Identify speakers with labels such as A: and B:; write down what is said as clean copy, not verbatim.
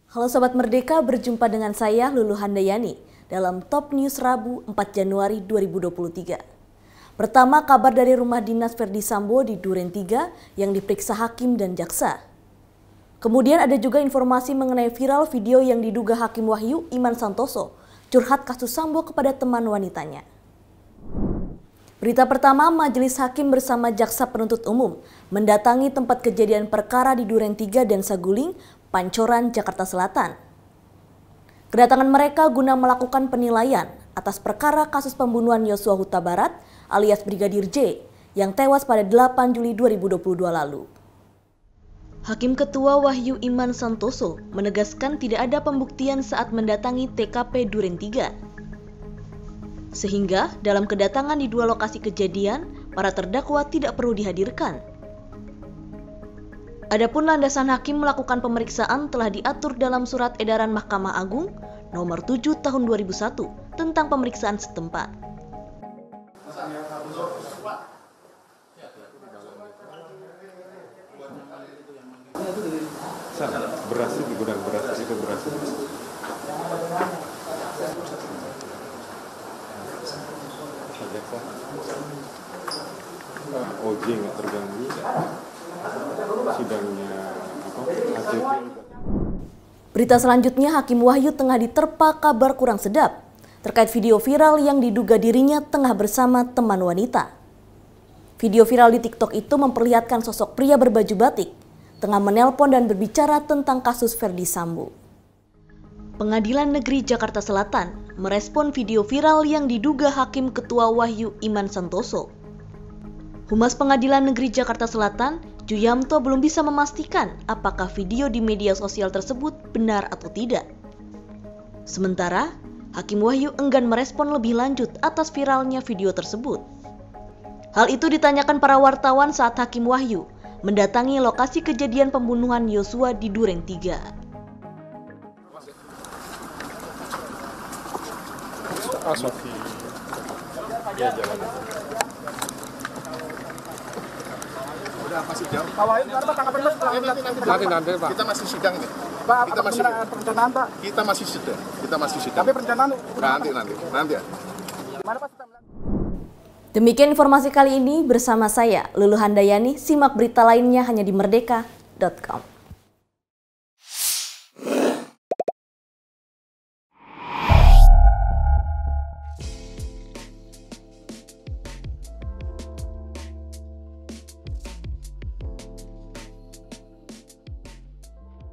A: Halo Sobat Merdeka, berjumpa dengan saya Lulu Handayani dalam Top News Rabu 4 Januari 2023. Pertama, kabar dari rumah dinas Ferdy Sambo di Duren 3 yang diperiksa hakim dan jaksa. Kemudian ada juga informasi mengenai viral video yang diduga Hakim Wahyu Iman Santoso curhat kasus Sambo kepada teman wanitanya. Berita pertama, Majelis Hakim bersama Jaksa Penuntut Umum mendatangi tempat kejadian perkara di Duren 3 dan Saguling, Pancoran, Jakarta Selatan. Kedatangan mereka guna melakukan penilaian atas perkara kasus pembunuhan Yosua Huta Barat alias Brigadir J yang tewas pada 8 Juli 2022 lalu. Hakim Ketua Wahyu Iman Santoso menegaskan tidak ada pembuktian saat mendatangi TKP Duren 3. Sehingga dalam kedatangan di dua lokasi kejadian, para terdakwa tidak perlu dihadirkan. Adapun landasan hakim melakukan pemeriksaan telah diatur dalam Surat Edaran Mahkamah Agung nomor 7 tahun 2001 tentang pemeriksaan setempat.
B: Beras di gudang beras itu beras. OJ nggak terganggu. Sidangnya ACP.
A: Berita selanjutnya, Hakim Wahyu tengah diterpa kabar kurang sedap terkait video viral yang diduga dirinya tengah bersama teman wanita. Video viral di TikTok itu memperlihatkan sosok pria berbaju batik tengah menelpon dan berbicara tentang kasus Ferdy Sambo. Pengadilan Negeri Jakarta Selatan merespon video viral yang diduga Hakim Ketua Wahyu Iman Santoso. Humas Pengadilan Negeri Jakarta Selatan, Juyamto, belum bisa memastikan apakah video di media sosial tersebut benar atau tidak. Sementara, Hakim Wahyu enggan merespon lebih lanjut atas viralnya video tersebut. Hal itu ditanyakan para wartawan saat Hakim Wahyu mendatangi lokasi kejadian pembunuhan Yosua di Duren 3.
C: Udah masih jauh. Nanti Pak. Kita masih sidang nih. Pak, kita masih perencanaan Pak. Kita masih sidang. Tapi perencanaan nanti ya.
A: Demikian informasi kali ini bersama saya Lulu Handayani. Simak berita lainnya hanya di merdeka.com.